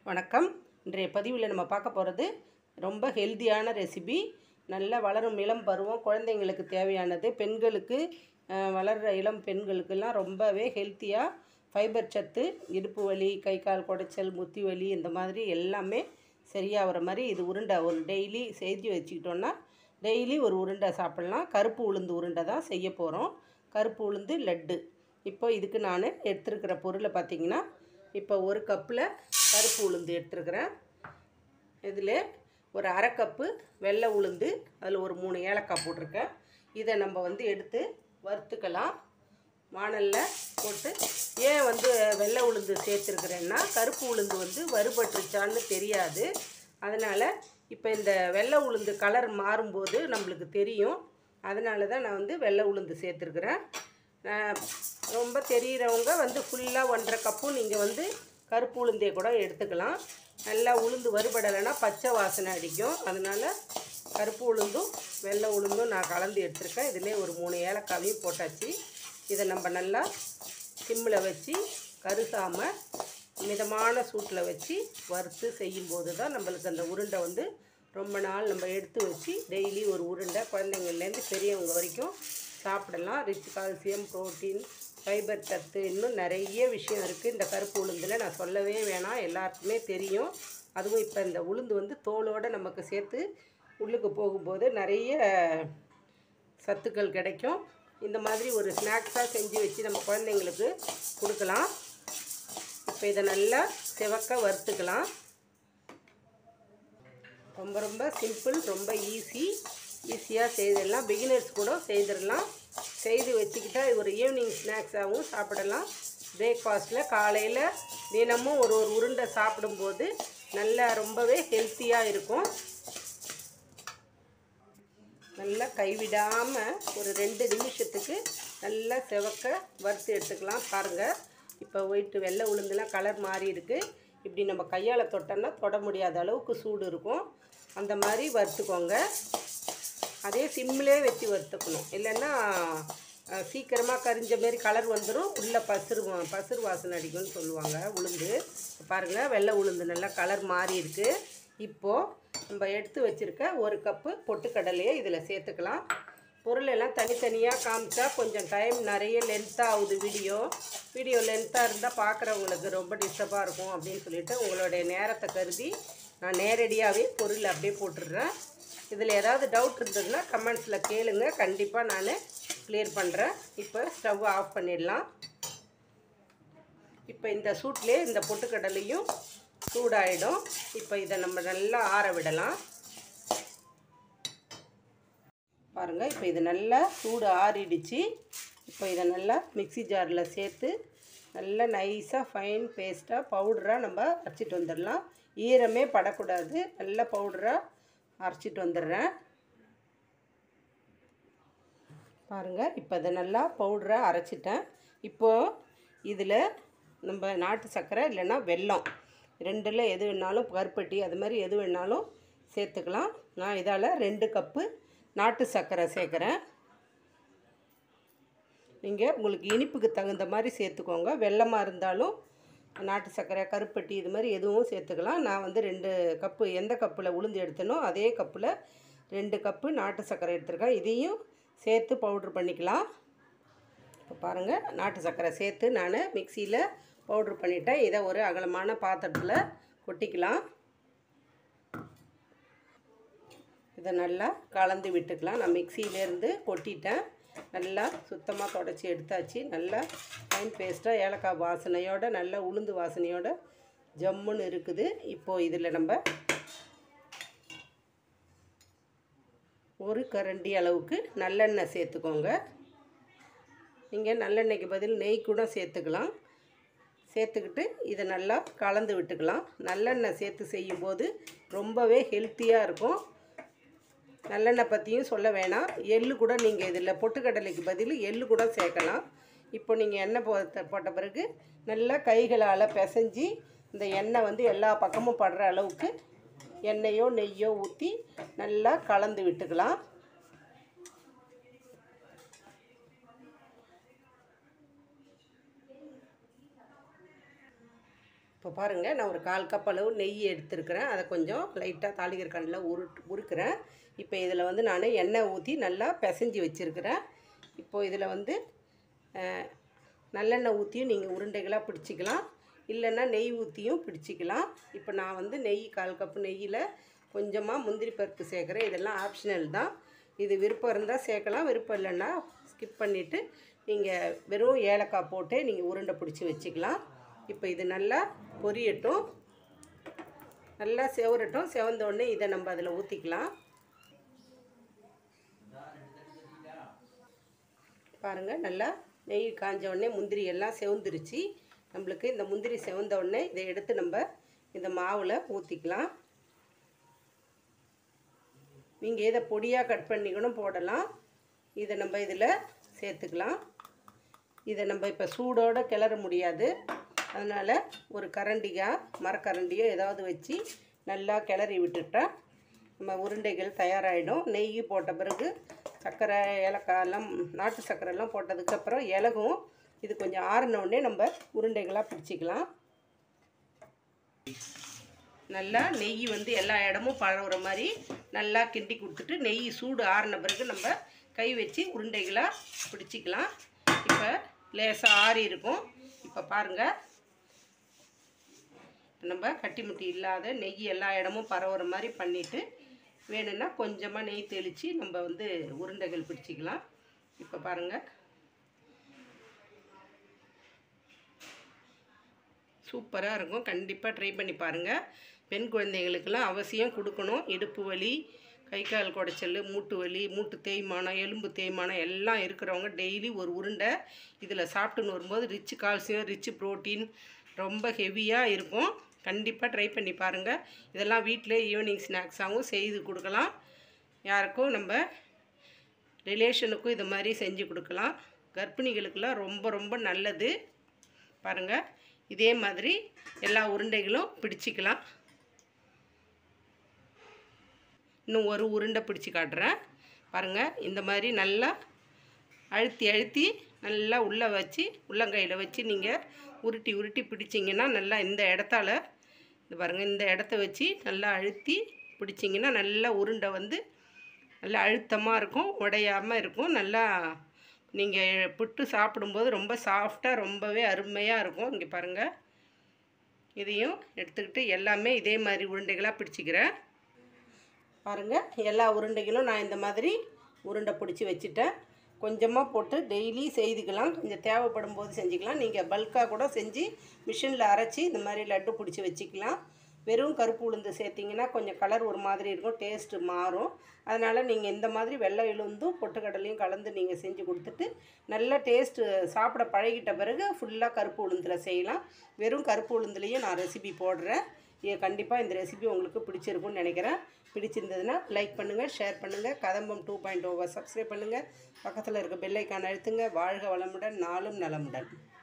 வணக்கம். இன்றைய பதிவில் நம்ம பார்க்க போகிறது ரொம்ப ஹெல்த்தியான ரெசிபி. நல்ல வளரும் இளம் பருவம் குழந்தைங்களுக்கு தேவையானது. பெண்களுக்கு வளர்கிற இளம் பெண்களுக்கெல்லாம் ரொம்பவே ஹெல்த்தியாக ஃபைபர் சத்து, இடுப்பு வலி, கை கால் குடைச்சல், முத்தி வலி இந்த மாதிரி எல்லாமே சரியாகிற மாதிரி இது உருண்டை ஒரு டெய்லி செஞ்சு வச்சுக்கிட்டோன்னா டெய்லி ஒரு உருண்டை சாப்பிட்லாம். கருப்பு உளுந்து உருண்டை தான் செய்ய போகிறோம். கருப்பு உளுந்து லட்டு. இப்போ இதுக்கு நான் எடுத்துருக்கிற பொருளை பார்த்திங்கன்னா, இப்போ ஒரு கப்பில் கருப்பு உளுந்து எடுத்துருக்கிறேன். இதில் ஒரு அரை கப்பு வெள்ளை உளுந்து, அதில் ஒரு 3 ஏலக்காய் போட்டிருக்கேன். இதை நம்ம எடுத்து வறுத்துக்கலாம். வாணலில் போட்டு ஏன் வெள்ளை உளுந்து சேர்த்துருக்குறேன்னா, கருப்பு உளுந்து வறுபட்டுருச்சான்னு தெரியாது. அதனால் இப்போ இந்த வெள்ளை உளுந்து கலர் மாறும்போது நம்மளுக்கு தெரியும். அதனால தான் நான் வெள்ளை உளுந்து சேர்த்துருக்குறேன். ரொம்ப தெரிகிறவங்க ஃபுல்லாக 1.5 கப்பும் நீங்கள் கருப்பு உளுந்தே கூட எடுத்துக்கலாம். நல்லா உளுந்து வறுபடலைன்னா பச்சை வாசனை அடிக்கும். அதனால் கருப்பு உளுந்தும் வெள்ளை உளுந்தும் நான் கலந்து எடுத்துருக்கேன். இதிலே ஒரு 3 ஏலக்காவையும் போட்டாச்சு. இதை நம்ம நல்லா சிம்மில் வச்சு கருசாமல் மிதமான சூட்டில் வச்சு வறுத்து செய்யும்போது தான் நம்மளுக்கு அந்த உருண்டை ரொம்ப நாள் நம்ம எடுத்து வச்சு டெய்லி ஒரு உருண்டை குழந்தைங்கள்லேருந்து பெரியவங்க வரைக்கும் சாப்பிடலாம். ரிச் கால்சியம், புரோட்டீன், ஃபைபர் சத்து, இன்னும் நிறைய விஷயம் இருக்குது இந்த கருப்பு உளுந்தில். நான் சொல்லவே வேணாம், எல்லாருக்குமே தெரியும். அதுவும் இப்போ இந்த உளுந்து தோலோடு நமக்கு சேர்த்து உள்ளுக்கு போகும்போது நிறைய சத்துக்கள் கிடைக்கும். இந்த மாதிரி ஒரு ஸ்நாக்ஸாக செஞ்சு வச்சு நம்ம குழந்தைங்களுக்கு கொடுக்கலாம். இப்போ இதை நல்லா சிவக்க வறுத்துக்கலாம். ரொம்ப ரொம்ப சிம்பிள், ரொம்ப ஈஸியாக செய்திடலாம். பிகினர்ஸ் கூட செய்திடலாம். செய்து வச்சுக்கிட்டா ஒரு ஈவினிங் ஸ்நாக்ஸாகவும் சாப்பிடலாம். பிரேக்ஃபாஸ்ட்டில் காலையில் தினமும் ஒரு உருண்டை சாப்பிடும்போது நல்லா ரொம்பவே ஹெல்த்தியாக இருக்கும். நல்லா கைவிடாமல் ஒரு 2 நிமிஷத்துக்கு நல்லா சிவக்க வறுத்து எடுத்துக்கலாம். பாருங்கள், இப்போ வெள்ளை உளுந்துலாம் கலர் மாறி இருக்குது. இப்படி நம்ம கையால் தொட்டோன்னா தொட முடியாத அளவுக்கு சூடு இருக்கும். அந்த மாதிரி வறுத்துக்கோங்க. அதே சிம்மிலே வச்சு வறுத்துக்கணும், இல்லைன்னா சீக்கிரமாக கரிஞ்ச மாரி கலர் வந்துடும். உள்ளே பசுறு வாசனை அடிக்கும்னு சொல்லுவாங்க உளுந்து. பாருங்கள், வெள்ளை உளுந்து நல்லா கலர் மாறி இருக்குது. இப்போது நம்ம எடுத்து வச்சுருக்க 1 கப்பு பொட்டுக்கடலையை இதில் சேர்த்துக்கலாம். பொருளெல்லாம் தனித்தனியாக காமிச்சா கொஞ்சம் டைம் நிறைய லென்த்தாக ஆகுது. வீடியோ லென்த்தாக இருந்தால் பார்க்குறவங்களுக்கு ரொம்ப டிஸ்டர்பாக இருக்கும் அப்படின்னு சொல்லிவிட்டு உங்களுடைய நேரத்தை கருதி நான் நேரடியாகவே பொருள் அப்படியே போட்டுடுறேன். இதில் ஏதாவது டவுட் இருந்ததுன்னா கமெண்ட்ஸில் கேளுங்க, கண்டிப்பாக நான் கிளியர் பண்ணுறேன். இப்போ ஸ்டவ் ஆஃப் பண்ணிடலாம். இப்போ இந்த சூட்லேயே இந்த பொட்டுக்கடலையும் சூடாயிடும். இப்போ இதை நம்ம நல்லா ஆற விடலாம். பாருங்கள், இப்போ இது நல்லா சூடு ஆறிடுச்சு. இப்போ இதை நல்லா மிக்ஸி ஜாரில் சேர்த்து நல்லா நைஸாக ஃபைன் பேஸ்ட்டாக பவுடராக நம்ம அரைச்சிட்டு வந்துடலாம். ஈரமே படக்கூடாது, நல்லா பவுடராக அரைச்சிட்டு வந்துடுறேன். பாருங்கள், இப்போ இதை நல்லா பவுடராக அரைச்சிட்டேன். இப்போது இதில் நம்ம நாட்டு சர்க்கரை இல்லைன்னா வெல்லம், 2ல் எது வேணாலும், கருப்பட்டி அது மாதிரி எது வேணாலும் சேர்த்துக்கலாம். நான் இதால் 2 கப்பு நாட்டு சர்க்கரை சேர்க்குறேன். நீங்கள் உங்களுக்கு இனிப்புக்கு தகுந்த மாதிரி சேர்த்துக்கோங்க. வெல்லமாக இருந்தாலும் நாட்டு சர்க்கரை, கருப்பட்டி இது மாதிரி எதுவும் சேர்த்துக்கலாம். நான் 2 கப்பு, எந்த கப்பில் உளுந்து எடுத்தனோ அதே கப்பில் 2 கப்பு நாட்டு சர்க்கரை எடுத்துருக்கேன். இதையும் சேர்த்து பவுட்ரு பண்ணிக்கலாம். இப்போ பாருங்கள், நாட்டு சர்க்கரை சேர்த்து நான் மிக்சியில் பவுட்ரு பண்ணிட்டேன். இதை ஒரு அகலமான பாத்திரத்தில் கொட்டிக்கலாம். இதை நல்லா கலந்து விட்டுக்கலாம். நான் மிக்சியிலேருந்து கொட்டிட்டேன். நல்லா சுத்தமாக தொடச்சி எடுத்தாச்சு. நல்லா ஃபைன் பேஸ்ட்டாக ஏலக்காய் வாசனையோடு நல்லா உளுந்து வாசனையோடு ஜம்முன்னு இருக்குது. இப்போது இதில் நம்ம 1 கரண்டி அளவுக்கு நல்லெண்ணெய் சேர்த்துக்கோங்க. நீங்கள் நல்லெண்ணெய்க்கு பதில் நெய் கூட சேர்த்துக்கலாம். சேர்த்துக்கிட்டு இதை நல்லா கலந்து விட்டுக்கலாம். நல்லெண்ணெய் சேர்த்து செய்யும்போது ரொம்பவே ஹெல்த்தியாக இருக்கும். நல்லெண்ணெய் பற்றியும் சொல்ல வேணாம். எள்ளு கூட நீங்கள் இதில் பொட்டுக்கடலைக்கு பதில் எள்ளு கூட சேர்க்கலாம். இப்போ நீங்கள் எண்ணெய் போட்ட பிறகு நல்லா கைகளால் பிசைஞ்சி இந்த எண்ணெய் எல்லா பக்கமும் படுற அளவுக்கு எண்ணெயோ நெய்யோ ஊற்றி நல்லா கலந்து விட்டுக்கலாம். இப்போ பாருங்கள், நான் ஒரு 1/4 கப் அளவு நெய் எடுத்துருக்கிறேன். அதை கொஞ்சம் லைட்டாக தாளிக்கிற கண்ணில் உருக்குறேன். இப்போ இதில் வந்து நான் எண்ணெய் ஊற்றி நல்லா பிசைஞ்சு வச்சுருக்கிறேன். இப்போது இதில் வந்து நல்லெண்ணெய் ஊற்றியும் நீங்கள் உருண்டைகளாக பிடிச்சிக்கலாம், இல்லைன்னா நெய் ஊற்றியும் பிடிச்சிக்கலாம். இப்போ நான் வந்து நெய் 1/4 கப்பு நெய்யில் கொஞ்சமாக முந்திரி பருப்பு சேர்க்குறேன். இதெல்லாம் ஆப்ஷனல் தான். இது விருப்பம் இருந்தால் சேர்க்கலாம், விருப்பம் இல்லைன்னா ஸ்கிப் பண்ணிவிட்டு நீங்கள் வெறும் ஏலக்காய் போட்டு நீங்கள் உருண்டை பிடிச்சி வச்சுக்கலாம். இப்போ இது நல்லா பொரியட்டும், நல்லா செவரட்டும். செவந்தோடனே இதை நம்ம அதில் ஊற்றிக்கலாம். பாருங்கள், நல்லா நெய் காஞ்ச உடனே முந்திரி எல்லாம் செவந்துருச்சு. நம்மளுக்கு இந்த முந்திரி செவந்த உடனே இதை எடுத்து நம்ம இந்த மாவில் ஊற்றிக்கலாம். நீங்கள் இதை பொடியாக கட் பண்ணி கூட போடலாம். இதை நம்ம இதில் சேர்த்துக்கலாம். இதை நம்ம இப்போ சூடோடு கிளற முடியாது, அதனால் ஒரு கரண்டியோ மரக்கரண்டியோ ஏதாவது வச்சு நல்லா கிளறி விட்டுட்டா நம்ம உருண்டைகள் தயாராகிடும். நெய் போட்ட பிறகு சர்க்கரை, ஏலக்காய் எல்லாம், நாட்டு சர்க்கரைலாம் போட்டதுக்கப்புறம் இலகும். இது கொஞ்சம் ஆறினோடனே நம்ம உருண்டைகளாக பிடிச்சிக்கலாம். நல்லா நெய் வந்து எல்லா இடமும் பரவுற மாதிரி நல்லா கிண்டி கொடுத்துட்டு நெய் சூடு ஆறின பிறகு நம்ம கை வச்சு உருண்டைகளாக பிடிச்சிக்கலாம். இப்போ லேசாக ஆறி இருக்கும். இப்போ பாருங்கள், நம்ம கட்டி முட்டி இல்லாத நெய் எல்லா இடமும் பரவுற மாதிரி பண்ணிவிட்டு வேணும்னா கொஞ்சமாக நெய் தெளித்து நம்ம வந்து உருண்டைகள் பிடிச்சிக்கலாம். இப்போ பாருங்கள், சூப்பராக இருக்கும். கண்டிப்பாக ட்ரை பண்ணி பாருங்கள். பெண் குழந்தைகளுக்கெல்லாம் அவசியம் கொடுக்கணும். இடுப்பு வலி, கை கால் குடைச்சல், மூட்டு வலி, மூட்டு தேய்மானம், எலும்பு தேய்மானம் எல்லாம் இருக்கிறவங்க டெய்லி ஒரு உருண்டை இதில் சாப்பிட்டுன்னு வரும்போது ரிச் கால்சியம், ரிச் ப்ரோட்டீன், ரொம்ப ஹெவியாக இருக்கும். கண்டிப்பாக ட்ரை பண்ணி பாருங்கள். இதெல்லாம் வீட்டில் ஈவினிங் ஸ்நாக்ஸாகவும் செய்து கொடுக்கலாம். யாருக்கும் நம்ம ரிலேஷனுக்கும் இது மாதிரி செஞ்சு கொடுக்கலாம். கர்ப்பிணிகளுக்கெல்லாம் ரொம்ப ரொம்ப நல்லது. பாருங்கள், இதே மாதிரி எல்லா உருண்டைகளும் பிடிச்சிக்கலாம். இன்னும் ஒரு உருண்டை பிடிச்சி காட்டுறேன். பாருங்கள், இந்த மாதிரி நல்லா அழுத்தி அழுத்தி நல்லா உள்ளே வச்சு உள்ளங்கையில் வச்சு நீங்கள் உருட்டி உருட்டி பிடிச்சிங்கன்னா நல்லா இந்த இடத்தால், இது பாருங்கள், இந்த இடத்த வச்சு நல்லா அழுத்தி பிடிச்சிங்கன்னா நல்லா உருண்டை வந்து நல்லா அழுத்தமாக இருக்கும், உடையாமல் இருக்கும். நல்லா நீங்கள் புட்டு சாப்பிடும்போது ரொம்ப சாஃப்டாக ரொம்பவே அருமையாக இருக்கும். இங்கே பாருங்கள், இதையும் எடுத்துக்கிட்டு எல்லாமே இதே மாதிரி உருண்டைகளாக பிடிச்சிக்கிறேன். பாருங்கள், எல்லா உருண்டைகளும் நான் இந்த மாதிரி உருண்டை பிடிச்சி வச்சுட்டேன். கொஞ்சமாக போட்டு டெய்லி செய்துக்கலாம், கொஞ்சம் தேவைப்படும் போது செஞ்சுக்கலாம். நீங்கள் பல்காக கூட செஞ்சு மிஷினில் அரைச்சி இந்த மாதிரி லட்டு பிடிச்சி வச்சுக்கலாம். வெறும் கருப்பு உளுந்து சேர்த்திங்கன்னா கொஞ்சம் கலர் ஒரு மாதிரி இருக்கும், டேஸ்ட்டு மாறும். அதனால் நீங்கள் இந்த மாதிரி வெள்ளை உளுந்தும் பொட்டுக்கடலையும் கலந்து நீங்கள் செஞ்சு கொடுத்துட்டு நல்ல டேஸ்ட்டு சாப்பிட பழகிட்ட பிறகு ஃபுல்லாக கருப்பு உளுந்தில் செய்யலாம். வெறும் கருப்பு உளுந்துலேயும் நான் ரெசிபி போடுறேன். கண்டிப்பாக இந்த ரெசிபி உங்களுக்கு பிடிச்சிருக்குன்னு நினைக்கிறேன். பிடிச்சிருந்ததுன்னா லைக் பண்ணுங்கள், ஷேர் பண்ணுங்கள். கதம்பம் 2.0 சப்ஸ்கிரைப் பண்ணுங்கள். பக்கத்தில் இருக்க பெல் ஐக்கான் அழுத்துங்க. வாழ்க வளமுடன், நாளும் நலமுடன்.